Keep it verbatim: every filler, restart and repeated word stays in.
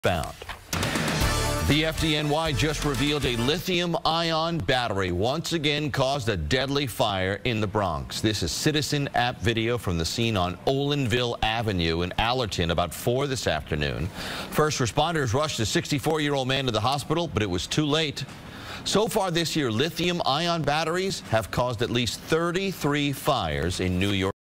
found. The F D N Y just revealed a lithium-ion battery once again caused a deadly fire in the Bronx. This is citizen app video from the scene on Olinville Avenue in Allerton about four this afternoon. First responders rushed the sixty-four-year-old man to the hospital, but it was too late. So far this year, lithium-ion batteries have caused at least thirty-three fires in New York.